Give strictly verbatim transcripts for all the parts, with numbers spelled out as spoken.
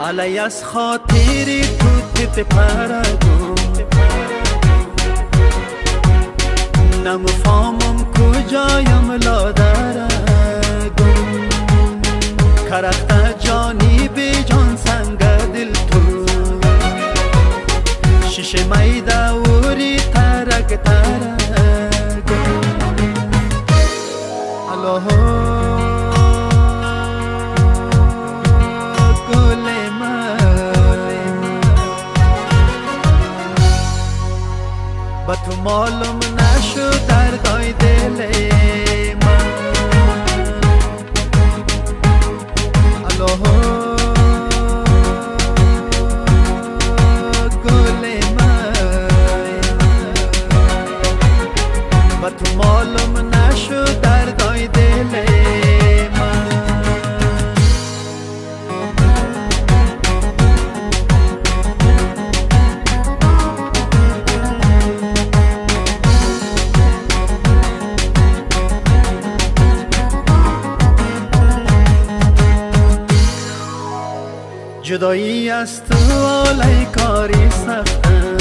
علی از خاطری تو تیت پرگو نمفهمم کجایم لادرگو کرخت جانی بی جان سنگ دل تو شیشه می دوری ترک ترگو الله با تو معلوم نشو دردای دل من الله گل من با تو معلوم نشو دردای دل من جدایی از تو آلی کاری سختم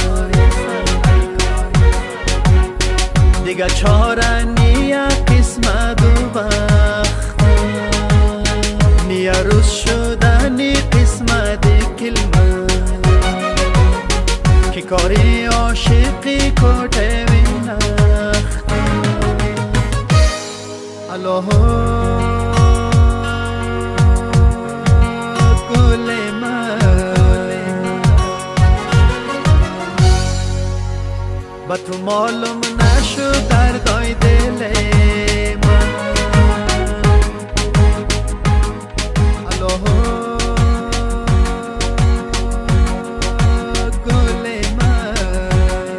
دیگه چاره نیا قسمت و بخت نیا روز شدنی قسمت کلمه که کاری عاشقی کته وی نخت الله با تو معلوم نشو دردای دل من الله گل من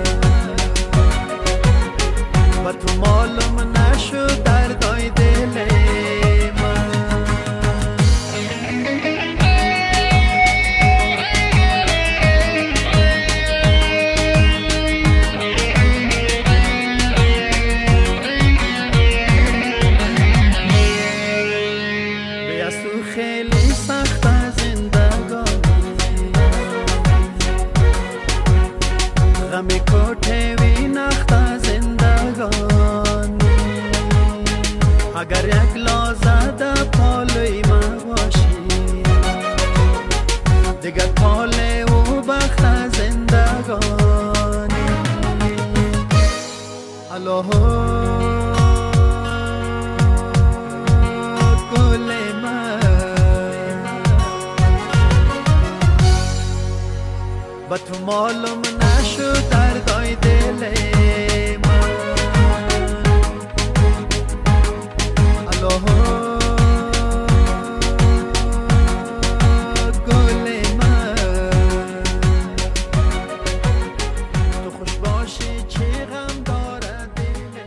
با تو معلوم نشو دردای دل من خیلی سخت زندگانی غم کوته وی نخت زندگانی اگر یک لحظه پالوی ما باشی دیگر پاله و بخت زندگانی الله با تو معلوم نشو دردای دل من الله گل من تو خوش باشی چه غم دارد دل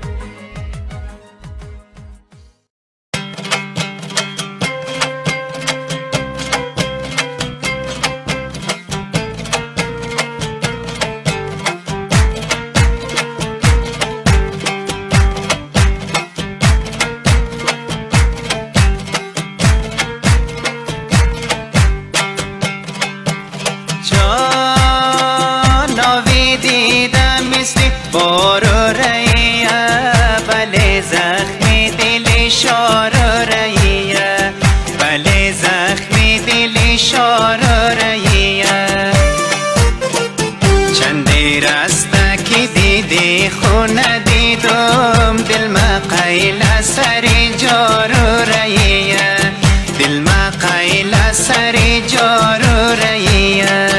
بارو رئیه بله زخمی دل شارو رئیه بله زخمی دل شارو رئیه چندی رسته که دیدی خونه دیدم دل ما قیل سری جارو رئیه دل ما قیل سری جارو رئیه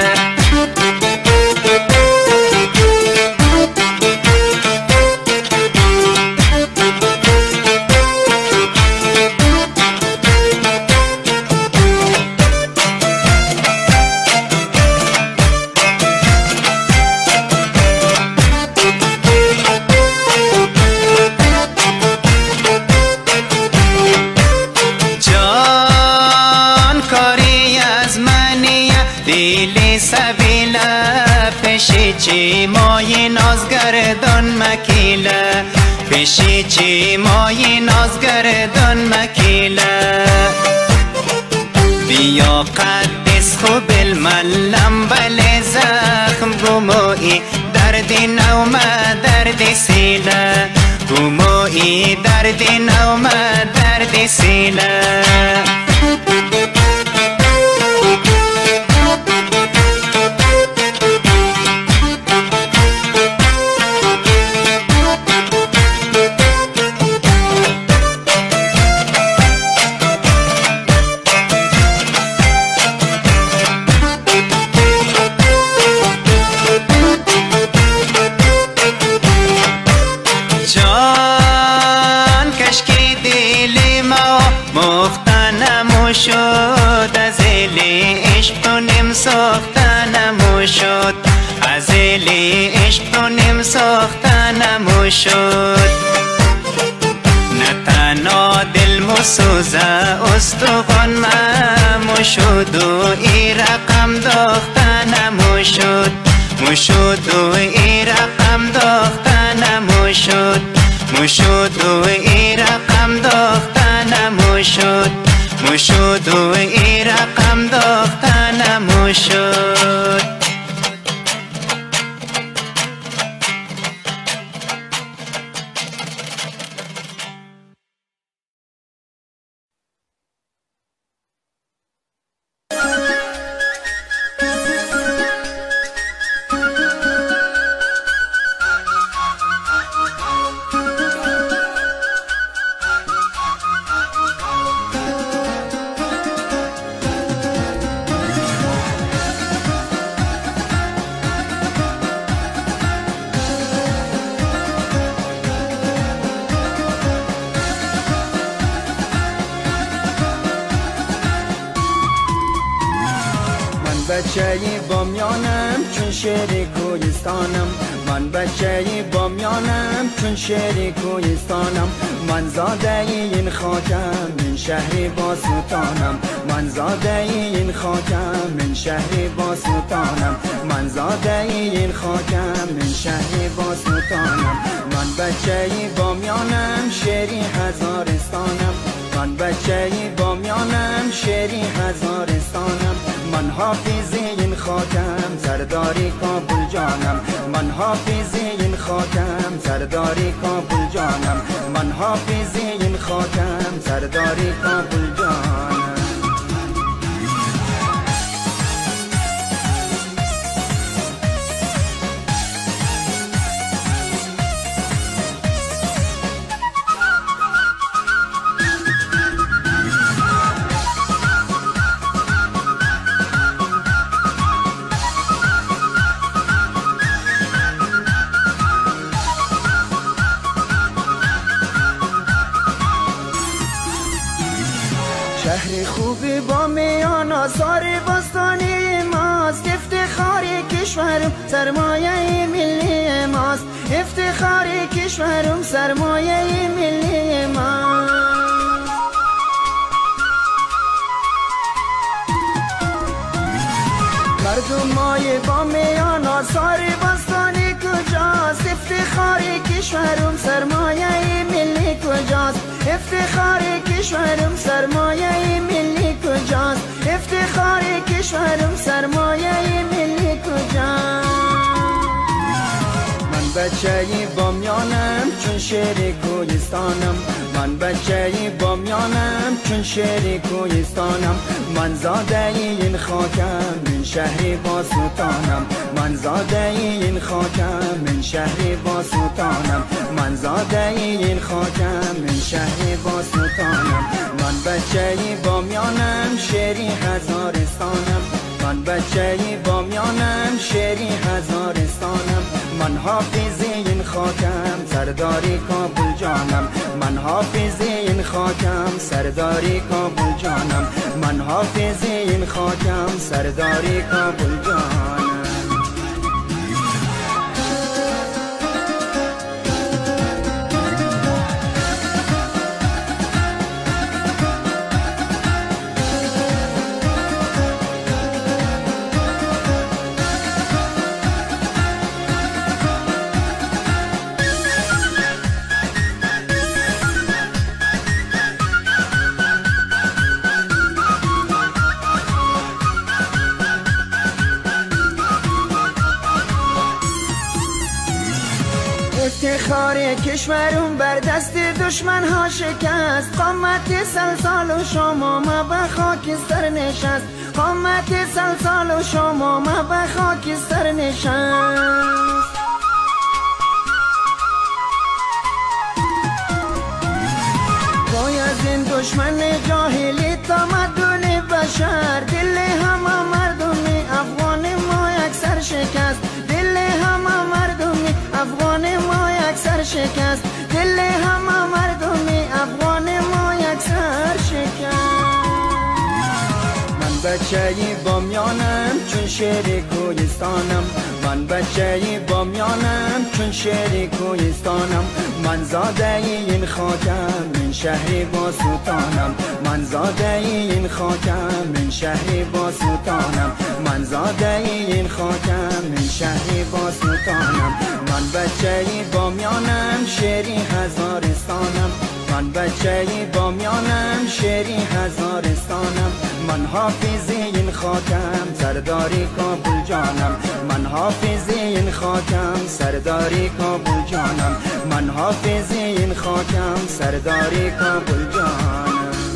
دیلی سبیله پیشی چی مای نازگردان مکیله پیشی چی مای نازگردان مکیله بیا قدس خوب الملم بل زخم گموی درد نومه درد سیله گموی درد نومه درد سیله شد از الی عشق تو نم ساختنمو شد از الی عشق تو نم ساختنمو شد نه تنها دل مسوزه استخوان ممو شد و ای رقم داختنمو شد مشد و ای رقم داختنمو شد مشد و ای رقم داختنمو شد مشد و ای رقم داختنمو شد بچه‌ی بامیانم چون شعر کوهستانم من بچه‌ی بامیانم چون شعر کوهستانم من زاده این خاکم من شهر با سلطانم من زاده این خاکم من شهر با سلطانم من زاده این خاکم من شهر با سلطانم من بچه‌ی بامیانم شعری هزارستانم من بچه‌ی بامیانم شعری هزارستانم من حافظ این خاکم سرداری کابل جانم من حافظ این خاکم سرداری کابل جانم من حافظ این خاکم سرداری کابل جانم شهر خوبی با میان آثار باستانی ماست افتخار کشورم سرمایه ملی ماست افتخار کشورم سرمایه ملی ماست مردم مای با میان آثار باستانی کجاست افتخار کشورم سرمایه ملی کجاست افتخار کشورم سرمایه ملی کجاست افتخار کشورم سرمایه ملی کجاست من بچه‌ی بامیانم چون شعر کوهستانم من بچه‌ی بامیانم چون شعر کوهستانم من زاده این خاکم من شهر با سلطانم من زاده این خاکم من شهر با سلطانم من زاده این خاکم من شهر با سلطانم من بچه‌ی بامیانم شعری هزارستانم من بچه‌ی بامیانم شعری هزارستانم من حافظ این خاکم سرداری کابل جانم من حافظ این خاکم سرداری کابل جانم من حافظ این خاکم سرداری کابل جانم کشورم بر دست دشمن ها شکست، قامت سلسال و شما ما به خاکستر نشست، قامت سلسال و شما ما به خاکستر نشست. وای از این دشمن جاهلی تمدن بشر، دل همه مردم افغان ما اکثر شکست، دل همه مردم افغان ما اکثر شکست، دل همه مردم افغان ما اکثر شکست. من بچه بامیانم چون شیر کوهستانم، من بچه بامیانم چون شیر کوهستانم، من زاده این خاکم من شهر با سلطانم، من زاده این خاکم من شهر با سلطانم، من زاده این خاکم من شهر با سلطانم. من بچه بامیانم شیری هزارستانم، من بچه بامیانم شیری هزارستانم، من حافظ این خاکم سرداری کابل جانم، من حافظ این خاکم سرداری کابل جانم، من حافظ این خاکم سرداری کابل جانم.